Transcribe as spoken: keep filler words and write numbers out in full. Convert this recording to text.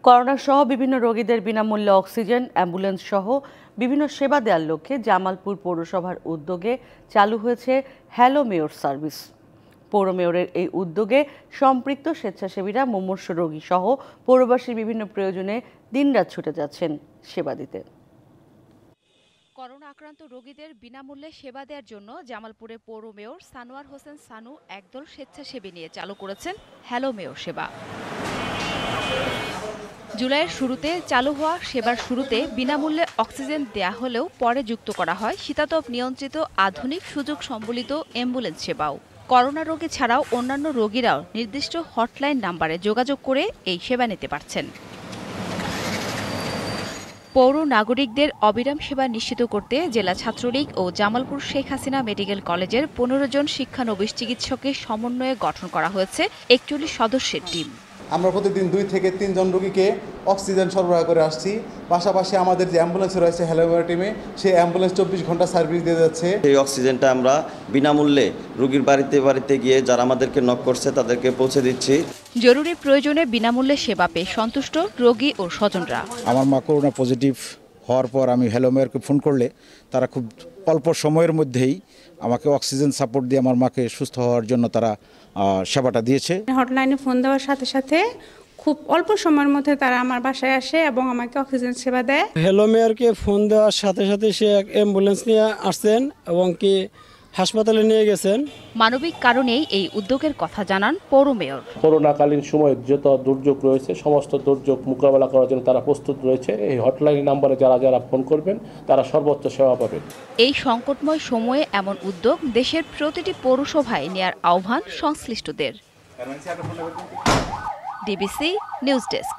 Corona সহ বিভিন্ন রোগীদের বিনামূল্যে অক্সিজেন, অ্যাম্বুলেন্স সহ বিভিন্ন সেবা দেওয়ার লক্ষ্যে জামালপুর পৌরসভার উদ্যোগে চালু হয়েছে হ্যালো মেয়র সার্ভিস। পৌর মেয়রের এই উদ্যোগে সম্পৃক্ত স্বেচ্ছাসেবীরা মুমূর্ষ রোগী সহ পৌরবাসীর বিভিন্ন প্রয়োজনে দিনরাত ছুটে যাচ্ছেন সেবা দিতে। করোনা আক্রান্ত রোগীদের বিনামূল্যে সেবা দেওয়ার জন্য জামালপুরে পৌর মেয়র সানোয়ার হোসেন সানু একদল স্বেচ্ছাসেবী নিয়ে চালু করেছেন হ্যালো মেয়র সেবা। জুলাইয়ের শুরুতে চালু হওয়া সেবার শুরুতে বিনামূল্যে অক্সিজেন দেয়া হলেও পরে যুক্ত করা হয় শীতাতপ নিয়ন্ত্রিত আধুনিক সুযোগ সম্বলিত অ্যাম্বুলেন্স সেবাও। করোনা রোগী ছাড়াও অন্যান্য রোগীরাও নির্দিষ্ট হটলাইন নাম্বারে যোগাযোগ করে এই সেবা নিতে পারছেন। পৌর নাগরিকদের অবিরাম সেবা নিশ্চিত করতে জেলা ছাত্রলীগ ও জামালপুর শেখ হাসিনা মেডিকেল কলেজের পনেরো জন শিক্ষানবিশ চিকিৎসকের সমন্বয়ে গঠন করা হয়েছে একচল্লিশ সদস্যের টিম। আমরা প্রতিদিন দুই থেকে তিনজন রোগীকে অক্সিজেন সরবরাহ করে আসছি। পাশাপাশি আমাদের যে অ্যাম্বুলেন্স রয়েছে হ্যালো মেয়র টিমে, সেই অ্যাম্বুলেন্স চব্বিশ ঘন্টা সার্ভিস দিয়ে যাচ্ছে। এই অক্সিজেনটা আমরা বিনামূল্যে রোগীর বাড়িতে বাড়িতে গিয়ে যারা আমাদেরকে নক করছে তাদেরকে পৌঁছে দিচ্ছি। জরুরি প্রয়োজনে বিনামূল্যে সেবা পেয়ে সন্তুষ্ট রোগী ও স্বজনরা। আমার মা করোনা পজিটিভ হওয়ার পর আমি হ্যালো মেয়রকে ফোন করলে তারা খুব অল্প সময়ের মধ্যেই আমাকে অক্সিজেন সাপোর্ট দিয়ে আমার মাকে সুস্থ হওয়ার জন্য তারা সেবাটা দিয়েছে। হটলাইনে ফোন দেওয়ার সাথে সাথে খুব অল্প সময়ের মধ্যে তারা আমার বাসায় আসে এবং আমাকে অক্সিজেন সেবা দেয়। হ্যালো মেয়রকে ফোন দেওয়ার সাথে সাথে সে এক অ্যাম্বুলেন্স নিয়ে আসছেন এবং কি হাসপাতালে নিয়ে গেছেন। মানবিক কারণেই এই উদ্যোগের কথা জানান পৌর মেয়র। করোনাকালীন সময়ে যত দুর্যোগ রয়েছে সমস্ত দুর্যোগ মোকাবেলা করার জন্য তারা প্রস্তুত রয়েছে। এই হটলাইন নাম্বারে যারা যারা ফোন করবেন তারা সর্বোচ্চ সেবা পাবেন। এই সংকটময় সময়ে এমন উদ্যোগ দেশের প্রতিটি পৌরসভায় নেয়ার আহ্বান সংশ্লিষ্টদের। DBC news desk.